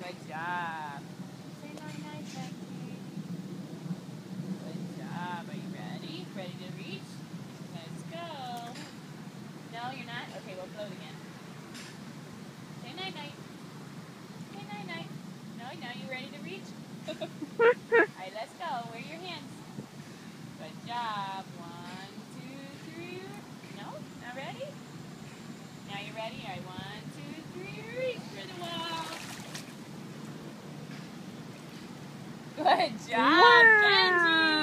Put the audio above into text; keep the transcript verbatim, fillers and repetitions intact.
Good job. Say night night, Becky. Good job. Are you ready? Ready to reach? Let's go. No, you're not? Okay, we'll float again. Say night night. Say night night. No, now you ready to reach? Alright, let's go. Where are your hands? Good job. One, two, three. No? Not ready? Now you're ready? Alright, one, two, three. Reach for the wall. Good job, Wow. Benji.